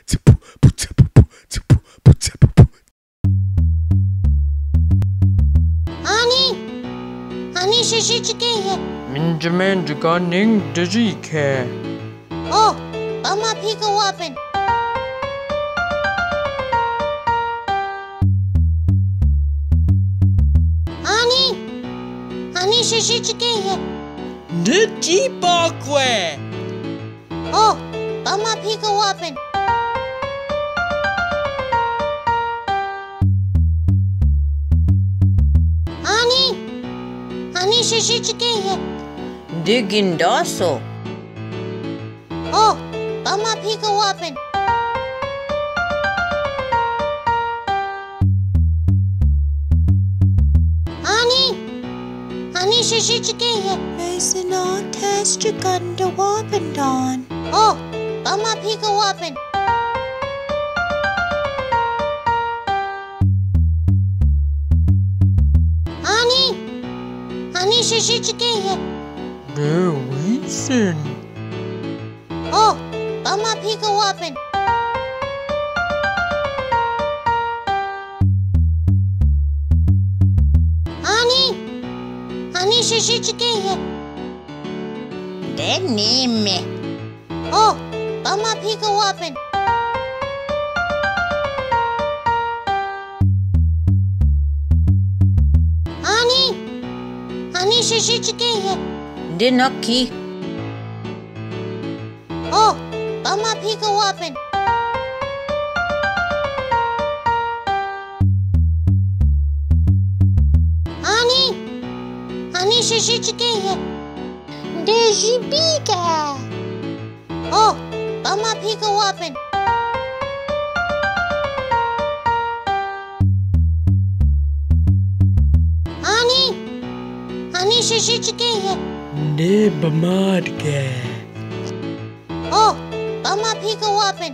Aaniish ezhichigeyin. Ndamaakmeshiinh Bbaamse. Oh, Ndamaakmeshiinh. Aaniish ezhichigeyin. Ndamaakmeshiinh. Oh, Ndamaakmeshiinh. Aaniish ezhichigeyin. Ndigindoso. Oh, Ndamaakmeshiinh. Aaniish ezhichigeyin. Ezhichigeyin. Oh, Ndamaakmeshiinh. Aaniish ezhichigeyin. Nishin. Oh, Ndamaakmeshiinh. Aaniish ezhichigeyin. Denime. Oh, Ndamaakmeshiinh. Aaniish ezhichigeyin. Ndinoki. Oh, Ndamaakmeshiinh. Aaniish ezhichigeyin. Ndezhibiga. Oh, Ndamaakmeshiinh. Aaniish ezhichigeyin. Ndamaakmeshiinh. Oh, Ndamaakmeshiinh.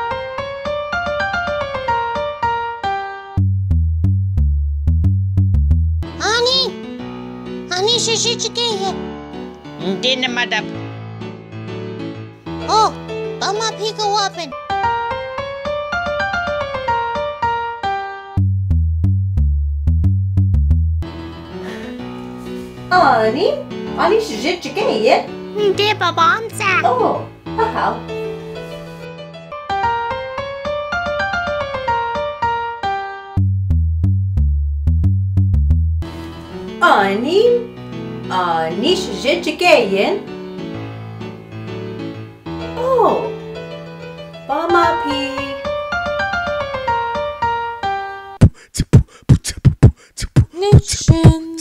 Aaniish ezhichigeyin. Ndinamadap. Oh, Ndamaakmeshiinh. Aaniish ezhichigeyin. Bbaamse. Oh, hảo. Aaniish ezhichigeyin. Oh, Bbaamse. Nishin.